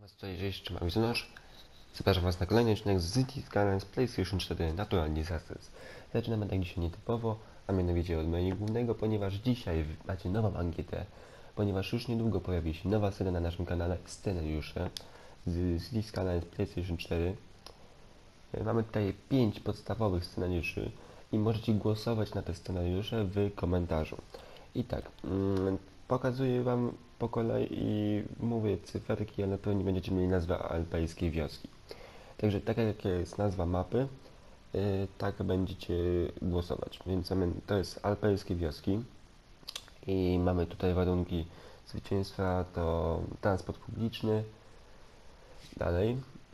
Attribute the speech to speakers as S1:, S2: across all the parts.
S1: Was cześć, jeszcze mam Znosz. Zapraszam Was na kolejny odcinek z City Skylines PlayStation 4 Natural Disasters. Zaczynamy tak dzisiaj nietypowo, a mianowicie od menu głównego, ponieważ dzisiaj macie nową ankietę, ponieważ już niedługo pojawi się nowa seria na naszym kanale scenariusze z City Skylines PlayStation 4. Mamy tutaj 5 podstawowych scenariuszy i możecie głosować na te scenariusze w komentarzu. I tak, pokazuję Wam po kolei i mówię cyferki, ale pewnie będziecie mieli nazwę alpejskiej wioski. Także tak jak jest nazwa mapy, tak będziecie głosować. Więc to jest alpejskie wioski i mamy tutaj warunki zwycięstwa, to transport publiczny. Dalej,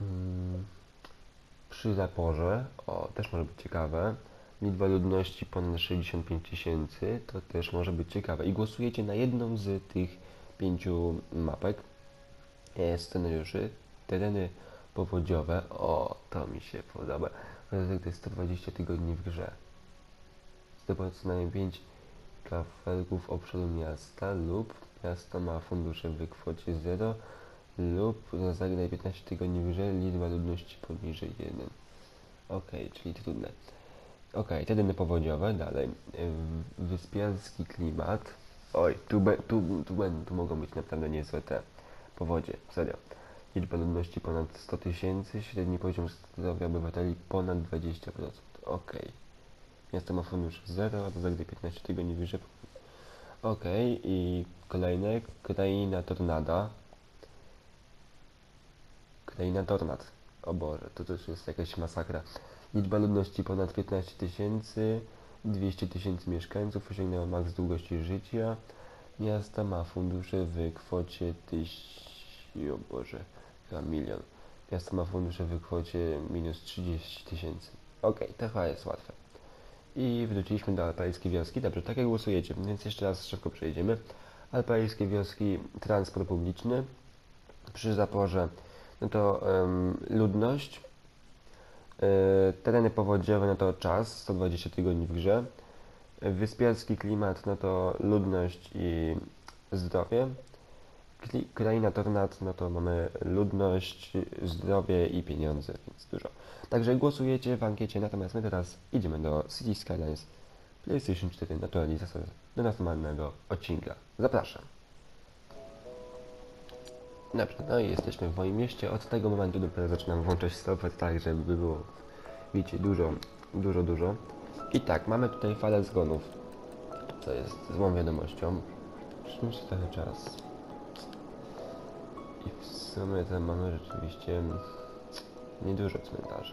S1: przy zaporze, też może być ciekawe, liczba ludności ponad 65 000, to też może być ciekawe. I głosujecie na jedną z tych 5 mapek, scenariuszy, tereny powodziowe, to mi się podoba, to jest 120 tygodni w grze. Zdobądź co najmniej 5 kafelków obszaru miasta lub miasto ma fundusze w kwocie 0 lub zagraj 15 tygodni w grze, liczba ludności poniżej 1. Ok, czyli trudne. Ok, tereny powodziowe, dalej. Wyspiarski klimat. Oj, tu mogą być naprawdę niezłe te powodzie, serio. Liczba ludności ponad 100 000, średni poziom zdrowia obywateli ponad 20%. Ok. Miasto ma fundusz 0, a to zagraj 15 tygodni wyżej. Ok, i kolejne. Kraina tornada. Kraina tornad. O Boże, to też jest jakaś masakra. Liczba ludności ponad 15 000, 200 000 mieszkańców, osiągnęła maks długości życia. Miasta ma fundusze w kwocie o Boże, chyba milion. Miasto ma fundusze w kwocie minus 30 000. Ok, to chyba jest łatwe. I wróciliśmy do alpejskiej wioski. Dobrze, tak jak głosujecie, więc jeszcze raz szybko przejdziemy. Alpejskie wioski, transport publiczny. Przy zaporze, no to ludność. Tereny powodziowe, no to czas, 120 tygodni w grze. Wyspiarski klimat, no to ludność i zdrowie. Kraina tornad, no to mamy ludność, zdrowie i pieniądze, więc dużo. Także głosujecie w ankiecie, natomiast my teraz idziemy do City Skylines PlayStation 4 Naturalizator do normalnego odcinka. Zapraszam. Dobrze, no i jesteśmy w moim mieście. Od tego momentu dopiero zaczynam włączać stopę, tak żeby było, widzicie, dużo. I tak, mamy tutaj falę zgonów, co jest złą wiadomością. Przyjmijcie trochę czas. I w sumie tam mamy rzeczywiście niedużo cmentarzy.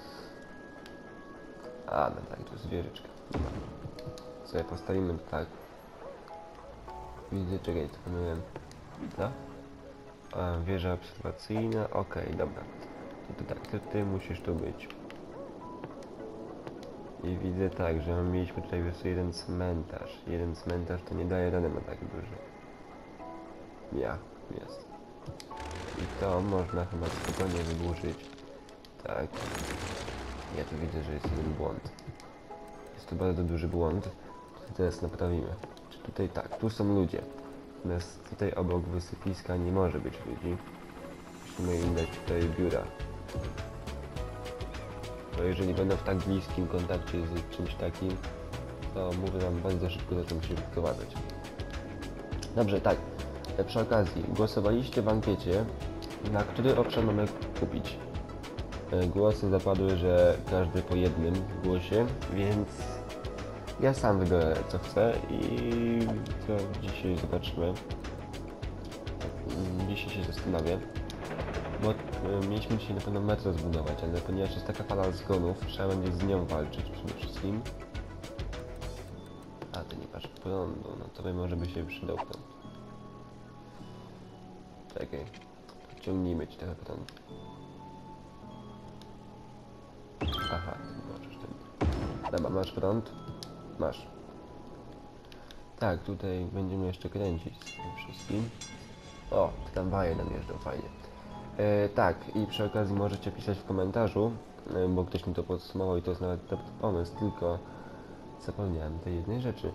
S1: A, no tak, tu jest wieżyczka. Sobie postawimy tak. Widzę, czekaj, to pomyliłem. Co? Wieża obserwacyjna, okej, dobra. To tak, ty musisz tu być. I widzę tak, że mieliśmy tutaj już jeden cmentarz. Jeden cmentarz to nie daje rady na tak duży. Jest. I to można chyba spokojnie wydłużyć. Tak. Ja tu widzę, że jest jeden błąd. Jest to bardzo duży błąd. Teraz naprawimy. Czy tutaj tak, tu są ludzie. Natomiast tutaj obok wysypiska nie może być ludzi. Musimy im dać tutaj biura. Bo jeżeli będą w tak bliskim kontakcie z czymś takim, to mówię wam, bardzo szybko zaczną się wyprowadzać. Dobrze, tak. Przy okazji, głosowaliście w ankiecie, na który obszar mamy kupić. Głosy zapadły, że każdy po jednym głosie, więc ja sam wybiorę co chcę i to dzisiaj zobaczymy. Dzisiaj się zastanawiam, bo mieliśmy dzisiaj na pewno metro zbudować, ale ponieważ jest taka fala zgonów, trzeba będzie z nią walczyć przede wszystkim. A, to nie masz prądu, no to może by się przydał prąd. Czekaj, ciągnijmy ci trochę prąd. Aha, ty możesz ten. Dobra, masz prąd? Masz. Tak, tutaj będziemy jeszcze kręcić z tym wszystkim. O, tramwaje nam jeżdżą, fajnie. Tak, i przy okazji możecie pisać w komentarzu, bo ktoś mi to podsumował i to jest nawet dobry pomysł, tylko zapomniałem tej jednej rzeczy.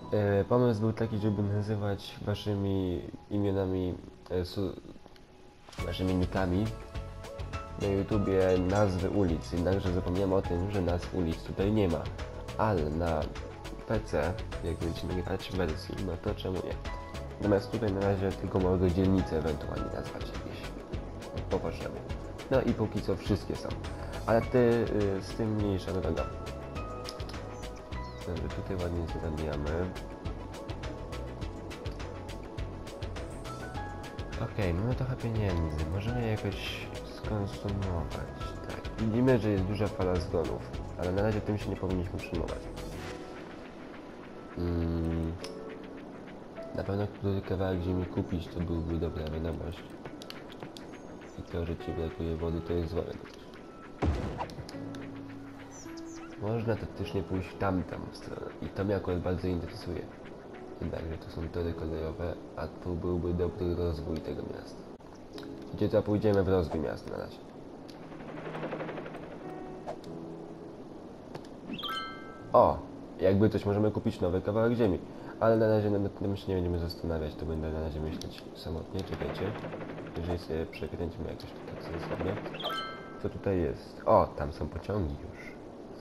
S1: Pomysł był taki, żeby nazywać waszymi imionami naszymi nikami na YouTubie nazwy ulic, jednakże zapomniałem o tym, że nazw ulic tutaj nie ma, ale na PC, jak będziemy grać w wersji, no to czemu nie? Natomiast tutaj na razie tylko mogę dzielnicę ewentualnie nazwać jakieś po potrzebie. No i póki co wszystkie są, ale z tym mniejsza droga. Dobrze, tutaj ładnie zarabiamy. Okej, mamy trochę pieniędzy, możemy je jakoś skonsumować. Tak, widzimy, że jest duża fala zgonów, ale na razie tym się nie powinniśmy przejmować. Na pewno który kawałek ziemi kupić, to byłby dobra wiadomość. I to, że ci brakuje wody, to jest złe wiadomość. Można faktycznie pójść w tamtą stronę i to mnie akurat bardzo interesuje. Jednakże to są tory kolejowe, a tu byłby dobry rozwój tego miasta. Wiecie co, pójdziemy w rozwój miasta na razie. O! Jakby coś możemy kupić nowy kawałek ziemi. Ale na razie nad tym się nie będziemy zastanawiać, to będę na razie myśleć samotnie, czekajcie. Jeżeli sobie przekręcimy jakoś tak sensownie. Co tutaj jest? O! Tam są pociągi już.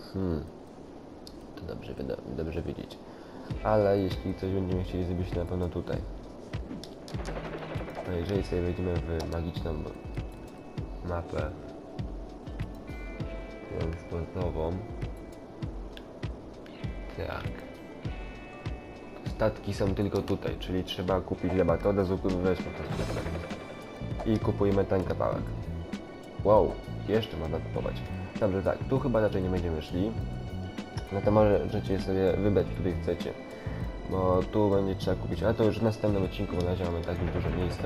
S1: To dobrze wiedzieć. Ale jeśli coś będziemy chcieli zrobić, na pewno tutaj. No jeżeli sobie wejdziemy w magiczną mapę transportową, tak. Statki są tylko tutaj, czyli trzeba kupić chleba, to od razu weźmy to sklepem. I kupujemy ten kawałek. Wow, jeszcze można kupować. Dobrze, tak, tu chyba raczej nie będziemy szli. No to możecie sobie wybrać, który chcecie. Bo tu będzie trzeba kupić, ale to już w następnym odcinku, bo na razie mamy tak dużo miejsca,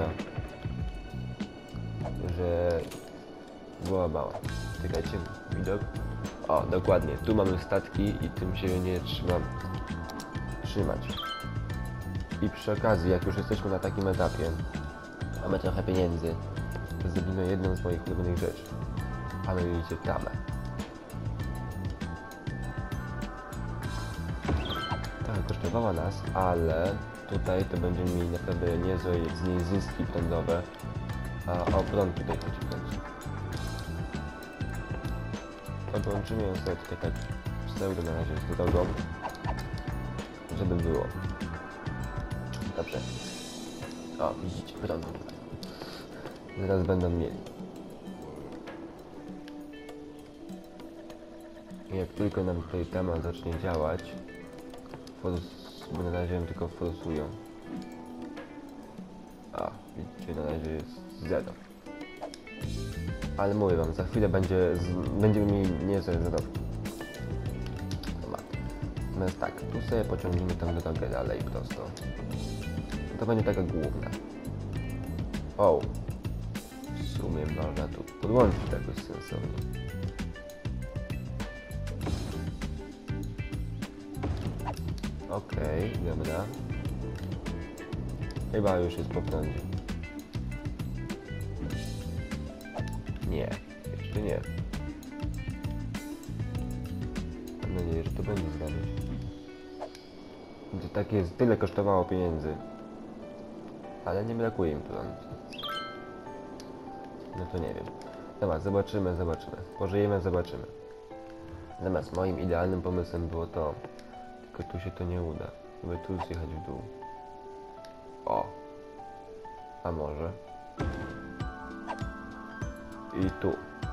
S1: że była mała. Czekajcie, widok. O, dokładnie, tu mamy statki i tym się nie trzeba trzymać. I przy okazji, jak już jesteśmy na takim etapie, mamy trochę pieniędzy, to zrobimy jedną z moich ulubionych rzeczy. A mianowicie tamę. Kosztowała nas, ale tutaj to będziemy mieli naprawdę niezłe z niej zyski prądowe. A o prąd tutaj chodzi w końcu. Podłączymy ją sobie tutaj tak pseudo na razie z drogą, żeby było. Dobrze. O, widzicie, prąd. Zaraz będą mieli. I jak tylko nam tutaj temat zacznie działać, bo na razie ją tylko forsują. A, widzicie, na razie jest 0. Ale mówię wam, za chwilę będziemy mieli niezłe zarobki. Natomiast tak, tu sobie pociągniemy tą drogę dalej prosto. To będzie taka główna. O! W sumie można tu podłączyć jakoś sensownie. Okej, dobra. Chyba już jest po prądzie. Nie, jeszcze nie. Mam nadzieję, że to będzie zrobić. To takie jest, tyle kosztowało pieniędzy. Ale nie brakuje mi prądu. No to nie wiem. Dobra, zobaczymy. Pożyjemy, zobaczymy. Natomiast moim idealnym pomysłem było to, tylko tu się to nie uda, żeby tu zjechać w dół. O! A może? I tu.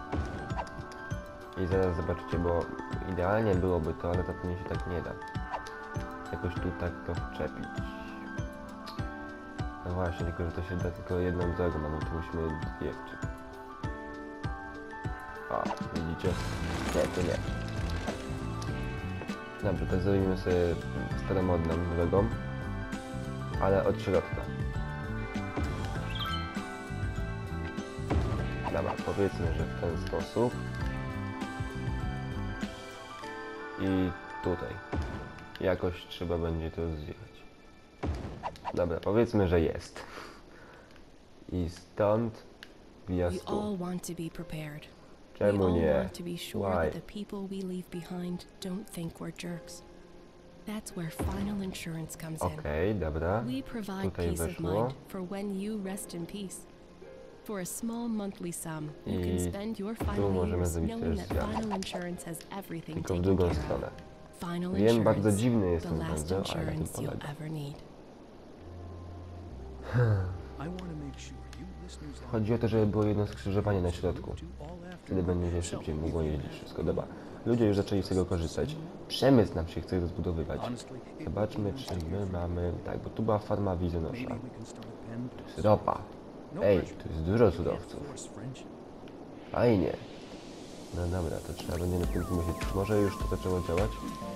S1: I zaraz zobaczycie, bo idealnie byłoby to, ale to pewnie się tak nie da. Jakoś tu tak to wczepić. No właśnie, tylko że to się da tylko jedną drogą, a my tu musimy dwie wczepić. O, widzicie? Nie, to nie. Dobrze, to zrobimy sobie staromodną drogą, ale od środka. Dobra, powiedzmy, że w ten sposób. I tutaj. Jakoś trzeba będzie to zjechać. Dobra, powiedzmy, że jest. I stąd wjazdu. Czemu nie? Why? Okej, dobra. Tutaj weszło.
S2: For a small monthly sum, you
S1: I
S2: can spend your
S1: tu
S2: final
S1: możemy
S2: years
S1: zrobić
S2: knowing
S1: też
S2: that
S1: zwiat.
S2: Final Insurance has everything
S1: Tylko w
S2: taken
S1: drugą
S2: care of.
S1: stronę.
S2: Final
S1: Wiem, bardzo
S2: Insurance,
S1: dziwny jest
S2: the
S1: ten
S2: last
S1: węzeł, ale na tym
S2: insurance you'll
S1: polega.
S2: ever need.
S1: Chodzi o to, żeby było jedno skrzyżowanie na środku. Wtedy będzie szybciej mogło jeździć wszystko. Dobra. Ludzie już zaczęli z tego korzystać. Przemysł nam się chce rozbudowywać. Zobaczmy, czy my mamy... Tak, bo tu była farma wizonosza. Tu jest ropa. Ej, tu jest dużo surowców. Fajnie. No dobra, to trzeba będzie na tym myśleć. Czy może już to zaczęło działać?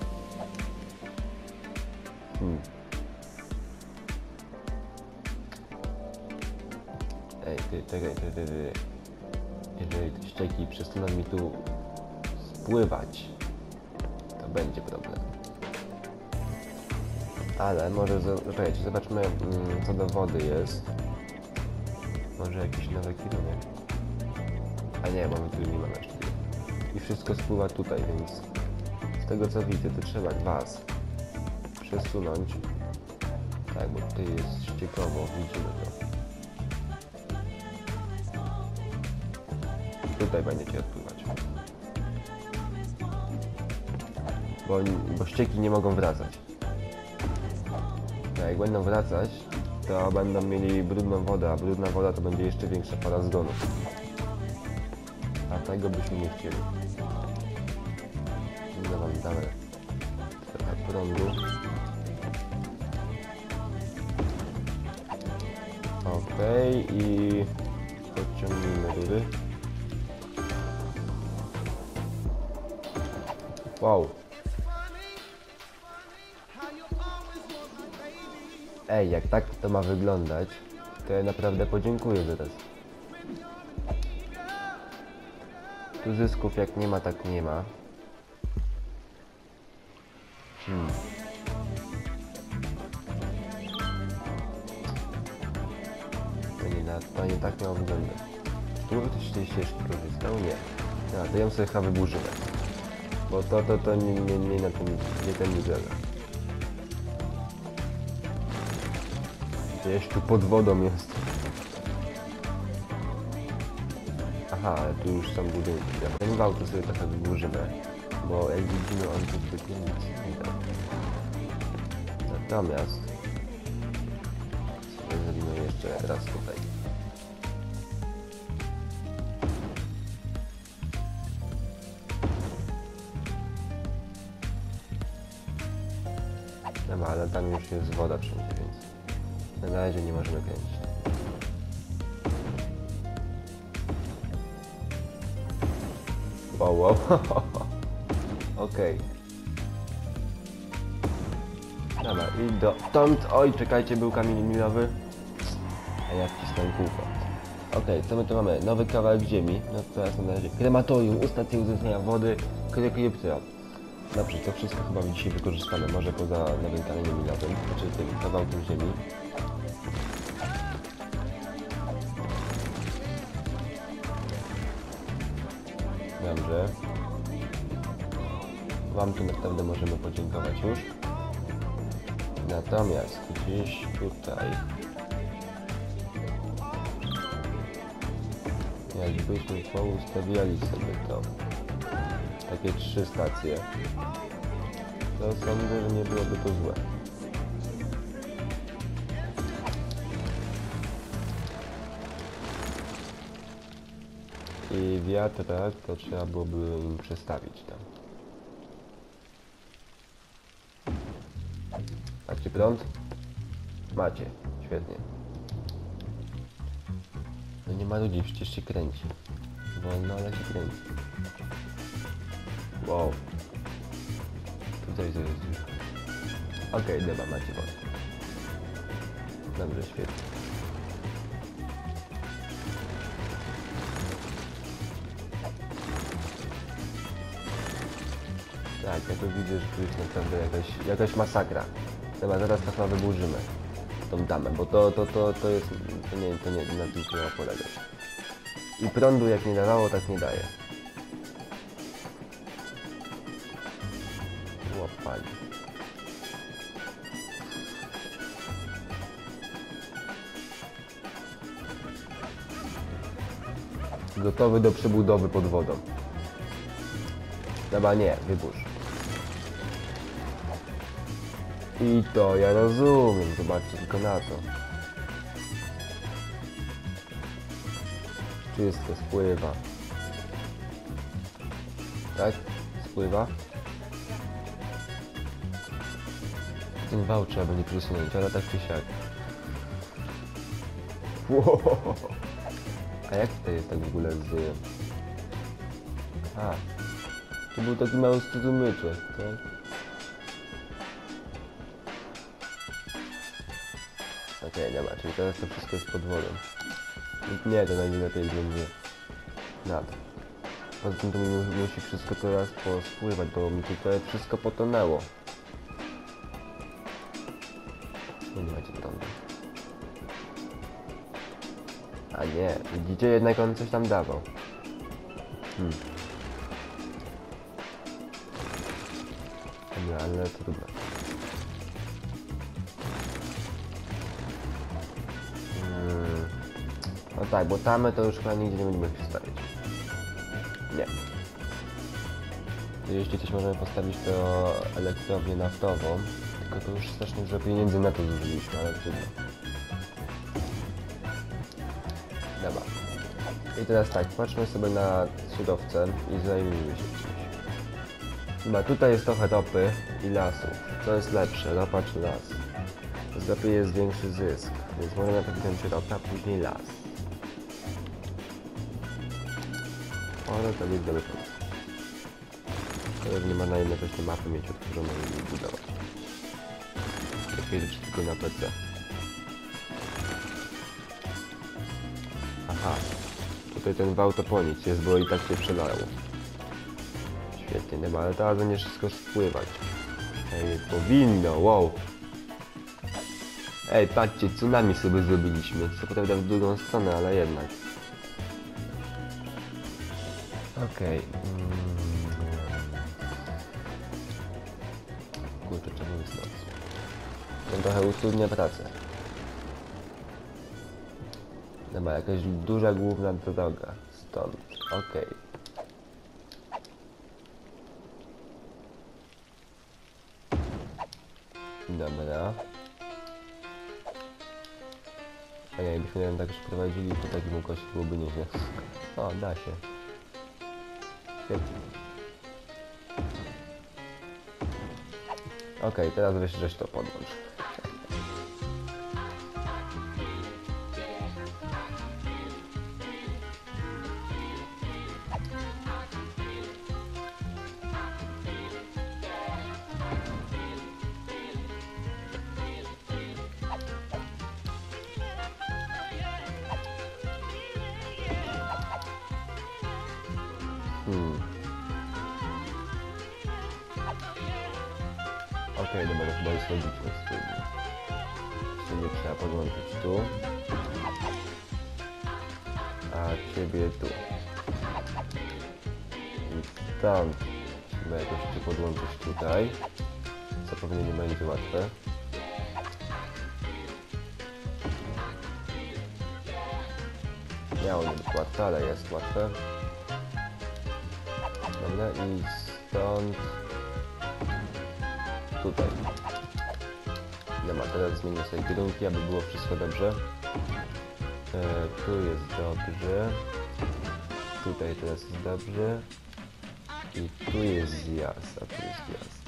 S1: Ej, czekaj. Jeżeli te ścieki przestaną mi tu spływać, to będzie problem. Ale może... Czekajcie, zobaczmy, co do wody jest. Może jakiś nowy kierunek. A nie, mamy tu nie mamy jeszcze. I wszystko spływa tutaj, więc z tego co widzę, to trzeba was przesunąć. Tak, bo tutaj jest ściekowo, widzimy to. Tutaj będziecie odpływać. Bo ścieki nie mogą wracać. A jak będą wracać, to będą mieli brudną wodę, a brudna woda to będzie jeszcze większa fala zgonu. A tego byśmy nie chcieli. No wam damy trochę prądu. Okej, i podciągnijmy rury. Wow. Ej, jak tak to ma wyglądać, to ja naprawdę podziękuję teraz. Tu zysków jak nie ma, tak nie ma. To nie tak miało wyglądać. Tu ktoś z tej ścieżki korzystał? Nie. No, to ją sobie chyba wyburzymy. Bo to nie na tym, nie ten niedźwiadek. Gdzieś tu pod wodą jest. Aha, ale tu już są budynki. Ten wał to sobie trochę wyburzymy. Bo jak widzimy, on tu zbytnio nic nie da. Natomiast sobie zrobimy jeszcze raz tutaj. No ale tam już jest woda wszędzie, więc na razie nie możemy kręcić. Wow. Okej. Dobra, i dotąd... Oj, czekajcie, był kamień milowy. A ja wcisnąłem kółko. Okej, co my tu mamy? Nowy kawałek ziemi. No teraz na razie krematorium, ustacja uzyskania wody, kryptera. Dobrze, to wszystko chyba dzisiaj wykorzystane, może poza nowym kamieniem milowym, znaczy tym kawałkiem ziemi. Dobrze. Wam tu naprawdę możemy podziękować już. Natomiast gdzieś tutaj, jakbyśmy poustawiali sobie to, takie 3 stacje, to sądzę, że nie byłoby to złe. I wiatrak to trzeba byłoby im przestawić tam. Macie prąd? Macie. Świetnie. No nie ma ludzi, przecież się kręci. Wolno, ale się kręci. Wow. Tutaj to jest już. Okej, dobra, macie wodę. Dobrze, świetnie. Tak, ja tu widzę, że tu jest naprawdę jakaś masakra. Dobra, zaraz to chyba wyburzymy tą damę, bo to nie na tym trzeba polegać. I prądu jak nie dawało, tak nie daje. Łopali. Gotowy do przebudowy pod wodą. Dobra, nie, wyburz. I to ja rozumiem, zobaczcie tylko na to. Wszystko spływa. Tak? Spływa? Ten wał trzeba będzie przesunąć, ale tak czy siak. Wow. A jak to jest tak w ogóle z... A, to był taki mały strumyczek, tak? Okej, dobra, czyli teraz to wszystko jest pod wodą. Nie, to najlepiej będzie nad. Poza tym to mi musi wszystko teraz pospływać, bo mi tutaj wszystko potonęło. Nie macie prądu. A nie, widzicie, jednak on coś tam dawał. Dobra, ale to trudno. No tak, bo tamy to już chyba nigdzie nie będziemy postawić. Nie. Jeśli coś możemy postawić, to elektrownię naftową. Tylko to już strasznie dużo pieniędzy na to zużyliśmy, ale trudno. Dobra. I teraz tak, patrzmy sobie na surowce i zajmijmy się czymś. Chyba tutaj jest trochę ropy i lasów. Co jest lepsze, ropa czy las? Z ropy jest większy zysk, więc możemy najpierw wziąć ropę, a później las. Ale to jest dobry pomysł. Ale nie ma na jednocześnie mapy mieć odtworzoną i budować. Takie rzeczy tylko na PC. Aha. Tutaj ten wał to po nic jest, bo i tak się przelało. Świetnie, nie ma, ale teraz będzie wszystko spływać. Ej, powinno, wow. Ej, patrzcie, tsunami sobie zrobiliśmy. Co prawda w drugą stronę, ale jednak. Okej. Kurczę, czemu jest noc? To trochę utrudnia pracę. Dobra, jakaś duża główna droga. Stąd. Okej. Dobra. A nie, jakbyśmy ją tak już prowadzili, to takim ukosie byłoby nieźle. O, da się. Świetnie. Okej, teraz weź to podłącz. Okej, dobra, to chyba jest logiczne stwierdzenie. Ciebie trzeba podłączyć tu. A ciebie tu. I stąd trzeba jakoś cię podłączyć tutaj. Co pewnie nie będzie łatwe. Miało nie być łatwe, ale jest łatwe. Dobra, i stąd tutaj. Dobra, teraz zmienię sobie kierunki, aby było wszystko dobrze. Tu jest dobrze. Tutaj teraz jest dobrze. I tu jest zjazd, a tu jest zjazd.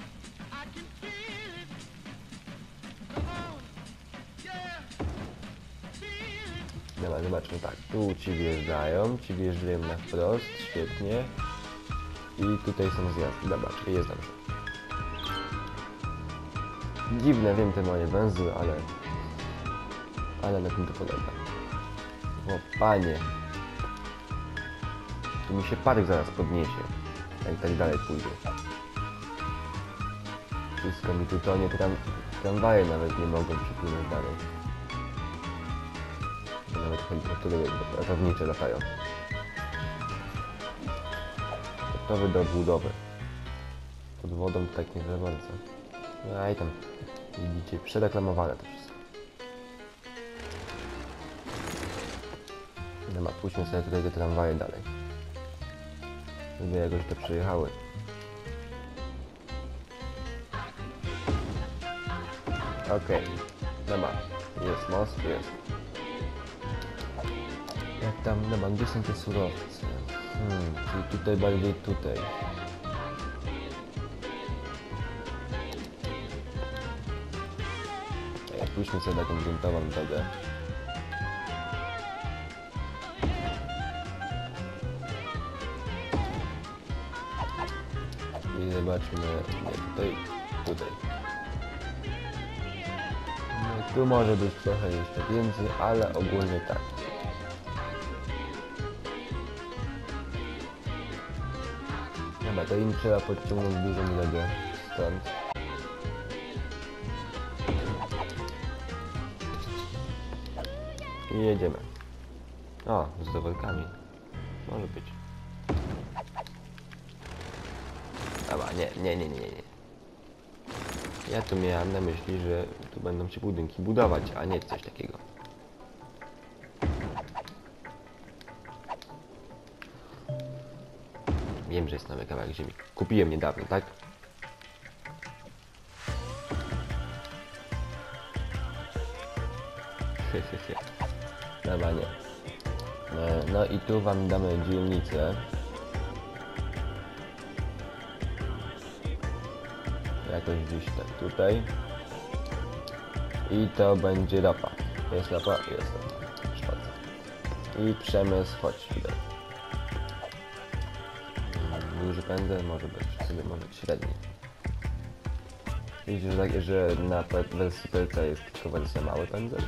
S1: Dobra, zobaczmy tak. Tu ci wjeżdżają na wprost, świetnie. I tutaj są zjazdy. Dobra, czyli jest dobrze. Dziwne, wiem, te moje węzły, ale na tym to polega. O panie, tu mi się park zaraz podniesie, jak tak dalej pójdzie. Wszystko mi tu tonie, tramwaje nawet nie mogą przepłynąć dalej. Nawet helikoptery ratownicze latają. Gotowy do budowy. Pod wodą to tak nie za bardzo. No i tam, widzicie, przedeklamowane to wszystko. Dobra, puśćmy sobie tutaj te tramwaje dalej. Żeby jakoś to przyjechały. Okej. Dobra, jest most, jest. Jak tam, dobra, gdzie są te surowce? Czyli tutaj, bardziej tutaj. Pójdźmy sobie taką gruntową drogę. I zobaczmy, nie, tutaj. No, tu może być trochę jeszcze więcej, ale ogólnie tak. Dobra, to im trzeba podciągnąć dużą drogę stąd. I jedziemy. O, z dowolkami. Może być. Dobra, nie. Ja tu miałem na myśli, że tu będą się budynki budować, a nie coś takiego. Wiem, że jest nowy kawałek ziemi. Kupiłem niedawno, tak? Dobra, nie. No i tu wam damy dzielnicę. Jakoś gdzieś tak tutaj. I to będzie ropa. Jest ropa? Jest ropa. Szpacer. I przemysł, chodź tutaj. Duży pędzel może być, sobie może być średni. Widzisz, że na wersji PC jest tylko wersja mały pędzel?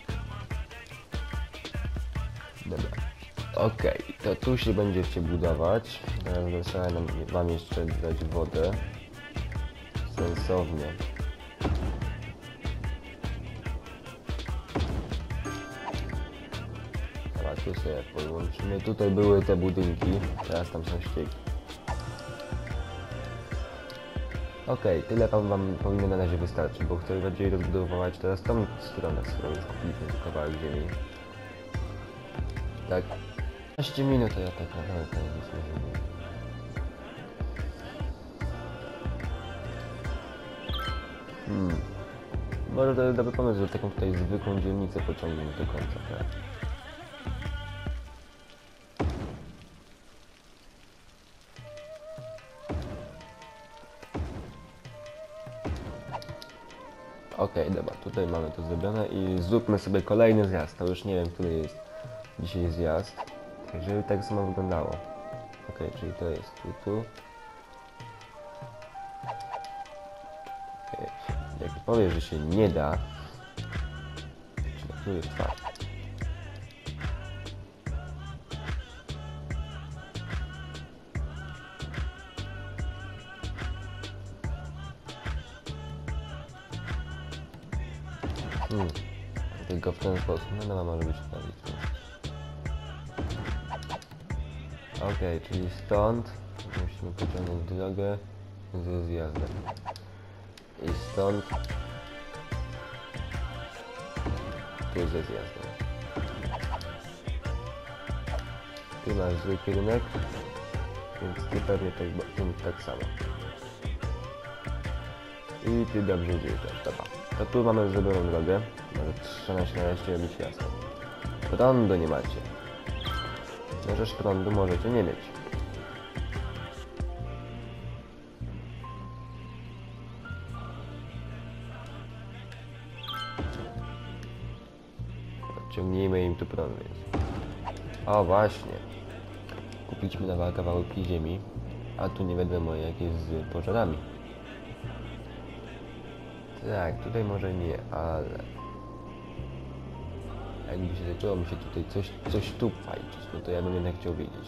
S1: Dobra. Okej, to tu się będziecie budować. Teraz trzeba wam jeszcze dać wodę. Sensownie. Dobra, tu sobie podłączymy. Tutaj były te budynki, teraz tam są ścieki. Okej, tyle wam powinno na razie wystarczyć, bo chcę bardziej rozbudowywać teraz tą stronę, z którą już kupiliśmy tu kawałek ziemi. Tak. 15 minut to ja tak naprawdę nic nie zrobię. Może to jest dobry pomysł, że taką tutaj zwykłą dzielnicę pociągniemy do końca, tak? Okej, dobra, tutaj mamy to zrobione i zróbmy sobie kolejny zjazd. To już nie wiem, który jest dzisiaj zjazd, tak żeby tak samo wyglądało. Okej, czyli to jest tu. Jak powiesz, że się nie da, tu jest fakt. Tylko w ten sposób, no może być sprawić. Okej, czyli stąd musimy pociągnąć drogę ze zjazdem. I stąd tu ze zjazdem. Ty masz zły kierunek, więc ty pewnie tak samo. I ty dobrze zjeżdżasz, dobra. To tu mamy zrobioną drogę, może trzeba się nareszcie robić jasno. Prądu nie macie. Możesz prądu możecie nie mieć. Ciągnijmy im tu prąd, więc. O właśnie. Kupiliśmy na kawałki ziemi, a tu nie wiadomo jak jest z pożarami. Tak, tutaj może nie, ale jakby się zaczęło mi się tutaj coś tu fajczyć, no to ja bym jednak chciał wiedzieć.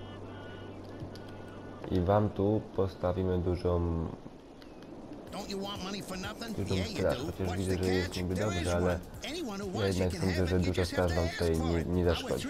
S1: I wam tu postawimy dużą straż, chociaż widzę, że jest niby dobrze, ale ja jednak sądzę, że duża straż wam tutaj nie zaszkodzi.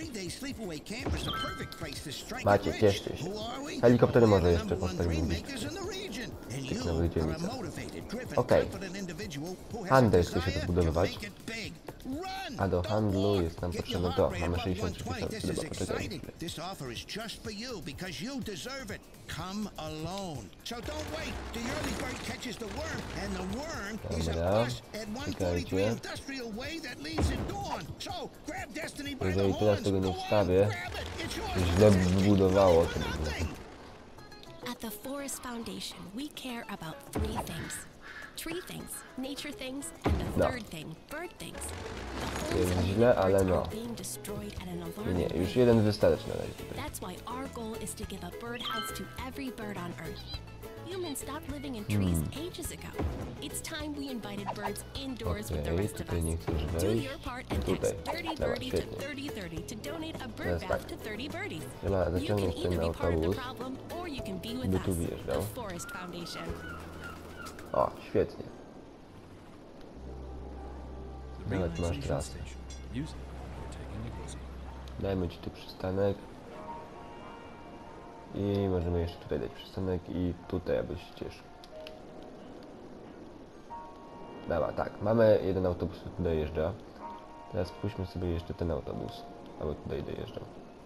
S1: Macie, cieszcie się. Helikoptery może jeszcze postawimy w tych nowych dzielnicach. Okej. Handel chce się tu budować. A do handlu jest nam potrzebne to. Mamy 63 tysiące. Dobra, poczekaj.
S3: This offer is just for you because you deserve it. Come alone. So don't wait. The early bird catches the worm, and the worm is a
S1: Dobra,
S3: bus at 143
S1: czekajcie.
S3: Industrial Way that leads at dawn. So grab Destiny by the
S1: Jeżeli teraz
S3: horns.
S1: tego nie
S3: Go on,
S1: wstawię,
S3: grab it. It's yours.
S1: źle wybudowało to by było.
S2: At the Forest Foundation, we care about three things. Tree things, nature things, and the
S1: No.
S2: third thing, bird things.
S1: Jest źle, ale no.
S2: Being destroyed at an
S1: Nie,
S2: alarming
S1: już
S2: rate.
S1: jeden wystarczy na razie tutaj.
S2: That's why our goal is to give a birdhouse to every bird on Earth. Humans stopped living in trees ages ago. It's time we invited birds indoors with the
S1: Okej,
S2: rest of
S1: tutaj nie
S2: us.
S1: chcesz
S2: Do
S1: wejść.
S2: your part and
S1: Tutaj.
S2: text Dirty
S1: Dobra,
S2: Birdie to
S1: świetnie.
S2: 3030 to donate a bird
S1: Teraz
S2: bath
S1: tak.
S2: to 30 birdies.
S1: Trzeba
S2: You can
S1: zaciągnąć ten
S2: either be part of the
S1: autobus.
S2: problem or you can be with
S1: By tu
S2: us,
S1: wjeżdżał.
S2: the Forest Foundation.
S1: O, świetnie. Nawet masz trasę. Dajmy ci tu przystanek. I możemy jeszcze tutaj dać przystanek i tutaj, abyś się cieszył. Dobra, tak, mamy jeden autobus, który tu dojeżdża. Teraz spójrzmy sobie jeszcze ten autobus, aby tutaj dojeżdżał.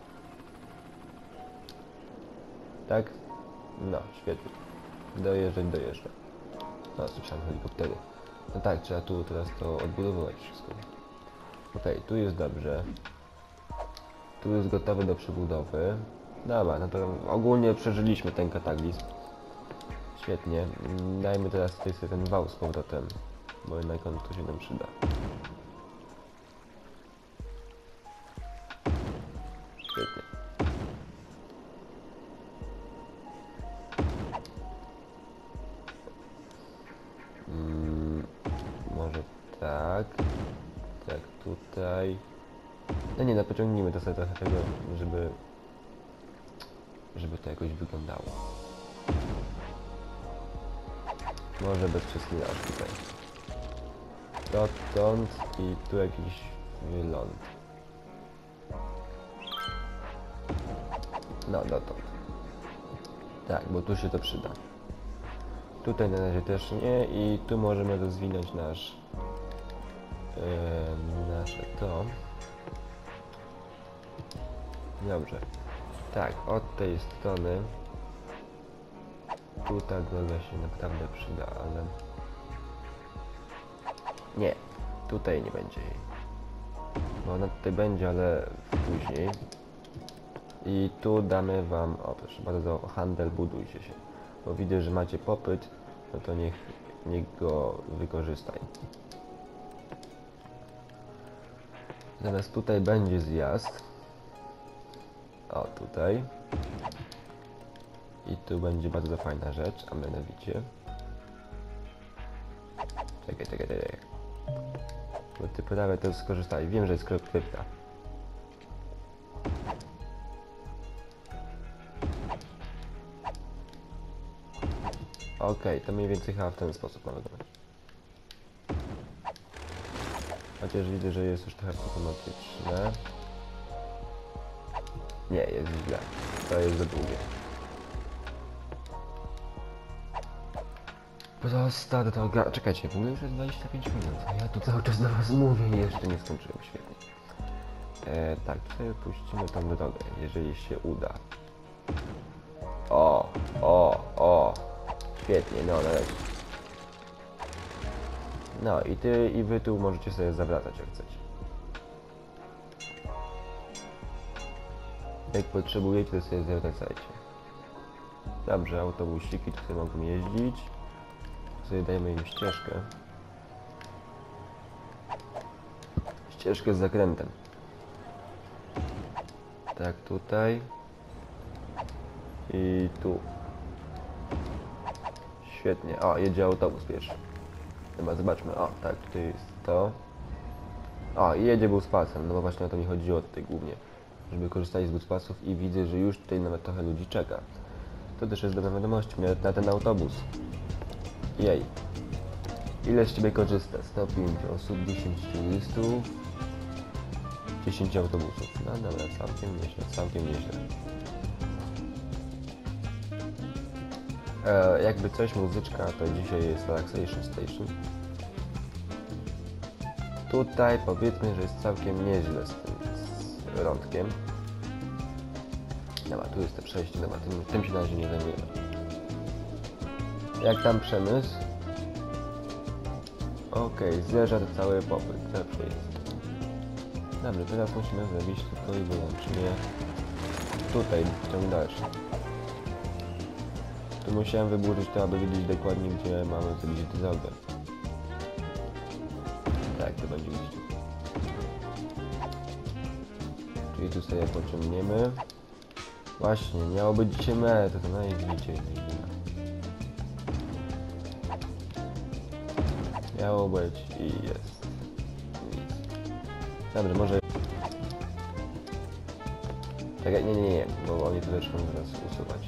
S1: Tak? No, świetnie. Dojeżdża. No, słyszałem helikoptery. No tak, trzeba tu teraz to odbudowywać wszystko. Okej, tu jest dobrze. Tu jest gotowy do przebudowy. Dobra, no to ogólnie przeżyliśmy ten kataklizm. Świetnie. Dajmy teraz tutaj sobie ten wał z powrotem, bo jednak on tu się nam przyda. Świetnie. Może tak. Tak tutaj. No nie, no pociągnijmy to sobie trochę tego, żeby to jakoś wyglądało. Może bez przeschylać tutaj. Dotąd i tu jakiś wyląd. No, dotąd. Tak, bo tu się to przyda. Tutaj na razie też nie i tu możemy rozwinąć nasze to. Dobrze. Tak, od tej strony tu ta droga się naprawdę przyda, ale nie, tutaj nie będzie jej. Bo ona tutaj będzie, ale później. I tu damy wam, o proszę bardzo, handel, budujcie się. Bo widzę, że macie popyt, no to niech go wykorzystaj. Zaraz tutaj będzie zjazd. O, tutaj. I tu będzie bardzo fajna rzecz, a mianowicie... Czekaj. Bo ty prawie to skorzystali. Wiem, że jest krypta. Okej, to mniej więcej chyba w ten sposób mamy wyglądać. Chociaż widzę, że jest już trochę automatyczne. Nie, jest źle. To jest za długie. Prosta droga. Czekajcie, w ogóle już jest 25 minut. A ja tu cały czas do was mówię i jeszcze nie skończyłem. Świetnie. Tak, tutaj puścimy tą drogę, jeżeli się uda. O! Świetnie, no nareszcie. No i ty i wy tu możecie sobie zawracać jak chcecie. Jak potrzebujecie, to sobie zawracajcie. Dobrze, autobusiki tutaj mogą jeździć. Sobie dajmy im ścieżkę. Ścieżkę z zakrętem. Tak, tutaj. I tu. Świetnie. O, jedzie autobus pierwszy. Chyba zobaczmy. O, tak, tutaj jest to. O, i jedzie buspasem. No bo właśnie o to mi chodziło tutaj głównie. Żeby korzystali z buspasów i widzę, że już tutaj nawet trochę ludzi czeka. To też jest dobra wiadomość na ten autobus. Jej. Ile z ciebie korzysta? 105 osób, 10 turystów, 10 autobusów. No dobra, całkiem nieźle. Jakby coś, muzyczka, to dzisiaj jest Relaxation Station. tutaj powiedzmy, że jest całkiem nieźle z tym rądkiem. Dobra, tu jest to przejście, dobra, tym się na razie nie zajmujemy. Jak tam przemysł? Okej, zjeżdża to cały popyt, zawsze jest. Dobrze, teraz musimy zrobić tylko i wyłącznie tutaj ciąg dalszy. Tu musiałem wyburzyć to, aby wiedzieć dokładnie, gdzie mamy zrobić drogę. Tak, to będzie gdzieś. Czyli tu sobie pociągniemy. Właśnie, miało być dzisiaj metr, to najwidziej. Miało być i jest. Dobrze, może... Tak, nie, bo oni tu zaczną teraz usuwać.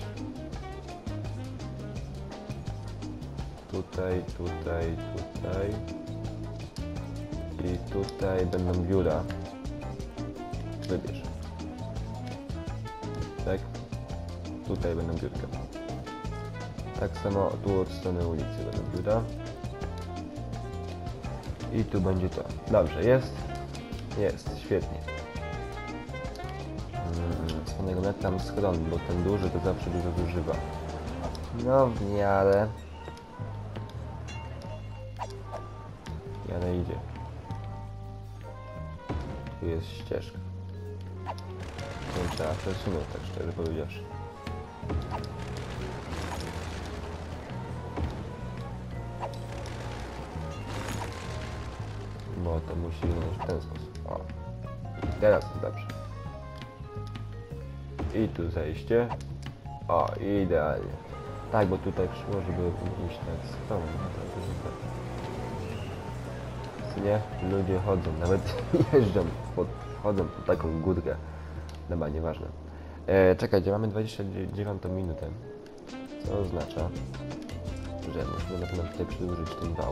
S1: Tutaj. I tutaj będą biura. Wybierz. Tak? Tutaj będą biurka. Tak samo tu od strony ulicy będą biura. I tu będzie to. Dobrze, jest? Jest, świetnie. Swonego net tam schron, bo ten duży to zawsze dużo zużywa. No w miarę idzie. Tu jest ścieżka. To trzeba przesunąć, tak szczerze powiedziawszy. Bo to musi wyglądać w ten sposób. O. I teraz jest dobrze. I tu zejście. O, idealnie. Tak, bo tutaj szło, żeby iść tak z tą. Nie? Ludzie chodzą, nawet jeżdżą, chodzą po taką górkę. Dobra, nieważne. Czekajcie, mamy 29 minutę. Co oznacza, że musimy na pewno tutaj przedłużyć ten wał.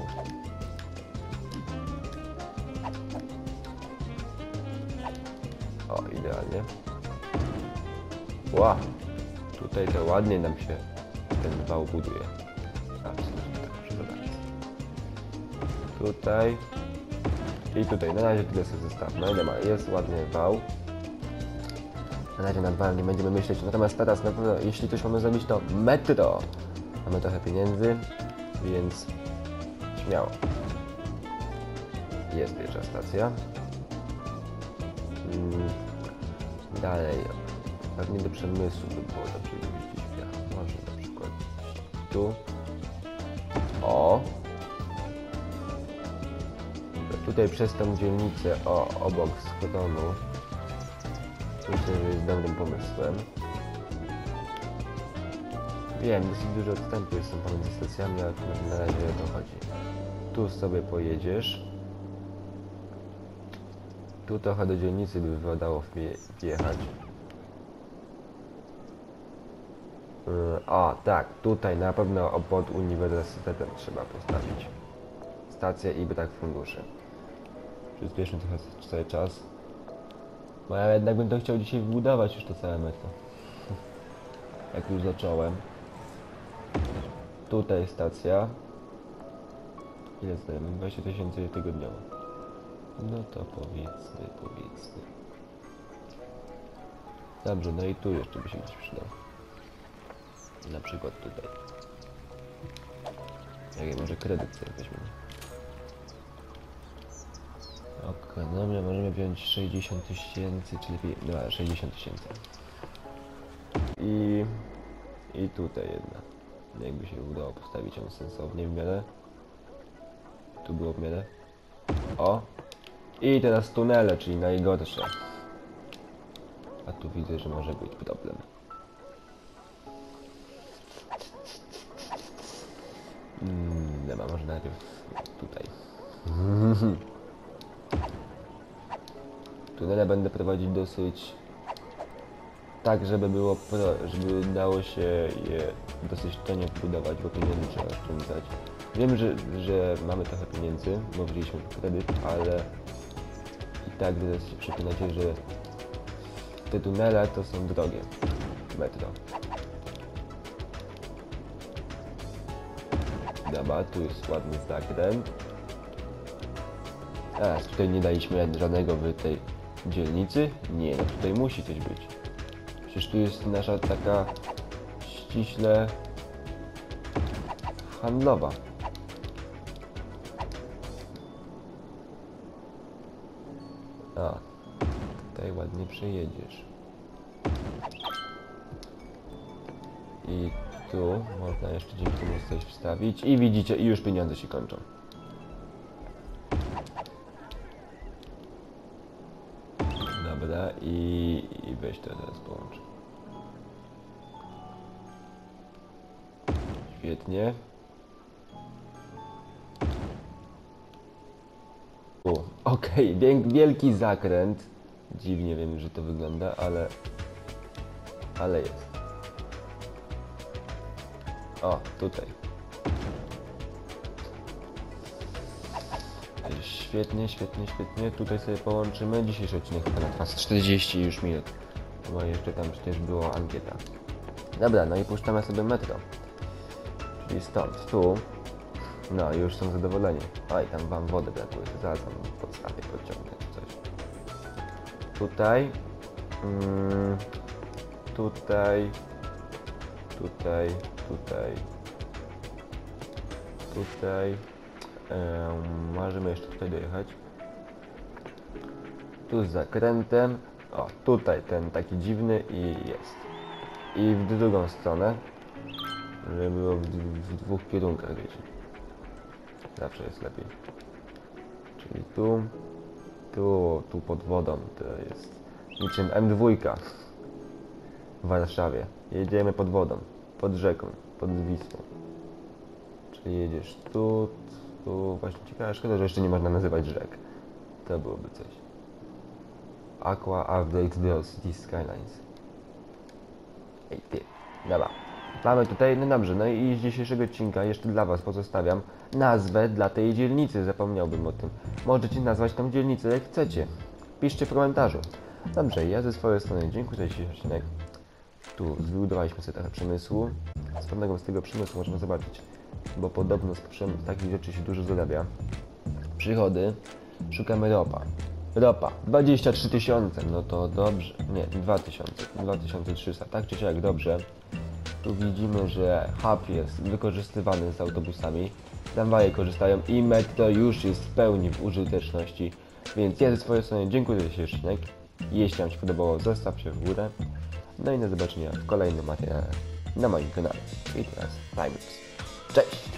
S1: O, idealnie. Wow! Tutaj to ładnie nam się ten wał buduje. Tutaj. I tutaj, na razie tyle sobie zostawmy. Jest ładny wał. Na razie nad wałem nie będziemy myśleć. Natomiast teraz na pewno, jeśli coś mamy zrobić, to metro. Mamy trochę pieniędzy, więc śmiało. Jest pierwsza stacja. Dalej. Pewnie do przemysłu by było dobrze, żeby gdzieś wjechał. Może na przykład tu. O! Tutaj przez tą dzielnicę, obok schronu. Myślę, że jest dobrym pomysłem. Wiem, dosyć dużo odstępu jest pomiędzy stacjami, ale na razie o to chodzi. Tu sobie pojedziesz. Tu trochę do dzielnicy by wypadało wjechać. O, tak, tutaj na pewno pod uniwersytetem trzeba postawić stację i brak funduszy. Przyspieszmy trochę cały czas. Bo ja jednak bym to chciał dzisiaj wybudować już to całe metro. Jak już zacząłem. Tutaj stacja. Ile zdajemy? 20 000 tygodniowo. No to powiedzmy. Dobrze, no i tu jeszcze by się gdzieś przydał. Na przykład tutaj. Jak może kredyt sobie weźmiemy. Ok, dobra, możemy wziąć 60 000, czyli no, 60 000. I tutaj jedna. Jakby się udało postawić ją sensownie w miarę. Tu było w miarę. O! I teraz tunele, czyli najgorsze. A tu widzę, że może być problem. Dobra, może najpierw tutaj. Tunele będę prowadzić dosyć tak, żeby było żeby dało się je dosyć tanio budować, bo pieniędzy trzeba oszczędzać. Wiem, że mamy trochę pieniędzy, bo wzięliśmy kredyt, ale i tak zaraz się przekonacie, że te tunele to są drogie. Metro. Dobra, tu jest ładny zakręt. Teraz tutaj nie daliśmy żadnego w tej dzielnicy. Nie, no tutaj musi coś być. Przecież tu jest nasza taka ściśle handlowa. A, tutaj ładnie przejedziesz. I tu można jeszcze dzięki temu coś wstawić. I widzicie, i już pieniądze się kończą. Dobra, i weź to teraz połącz. Świetnie. Okej, wielki zakręt. Dziwnie wiem, że to wygląda, ale jest. O, tutaj. Świetnie, świetnie, świetnie. Tutaj sobie połączymy. Dzisiejszy odcinek chyba trwa 40 już minut. Bo jeszcze tam przecież była ankieta. Dobra, no i puszczamy sobie metro. Czyli stąd, tu. No i już są zadowoleni. Oj, tam wam wody brakuje. Zaraz wam podstawię, podciągnę czy coś. Tutaj. Tutaj. Tutaj. Tutaj. Tutaj. Możemy jeszcze tutaj dojechać. Tu z zakrętem. O, tutaj ten taki dziwny i jest. I w drugą stronę. Żeby było w dwóch kierunkach, wiecie. Zawsze jest lepiej. Czyli tu pod wodą to jest niczym M2 w Warszawie. Jedziemy pod wodą, pod rzeką, pod Wisłą. Czyli jedziesz tu, właśnie ciekawe, szkoda, że jeszcze nie można nazywać rzek. To byłoby coś. Aqua Update Bros City Skylines. Ej ty, dobra. Mamy tutaj, no dobrze, no i z dzisiejszego odcinka jeszcze dla was pozostawiam nazwę dla tej dzielnicy, zapomniałbym o tym. Możecie nazwać tą dzielnicę jak chcecie. Piszcie w komentarzu. Dobrze, ja ze swojej strony dziękuję za dzisiejszy odcinek. Tu zbudowaliśmy sobie trochę przemysłu. Z tego przemysłu możemy zobaczyć, bo podobno z takich rzeczy się dużo zarabia. Przychody, szukamy ropa. Ropa, 23 tysiące, no to dobrze, nie, 2000, 2300, tak czy siak dobrze. Tu widzimy, że hub jest wykorzystywany z autobusami, tramwaje korzystają i metro już jest w pełni w użyteczności. Więc ja ze swojej strony dziękuję za dzisiejszy odcinek. Jeśli wam się podobało, zostawcie w górę. No i do zobaczenia w kolejnym materiale na moim kanale. I teraz Timelapse. Cześć!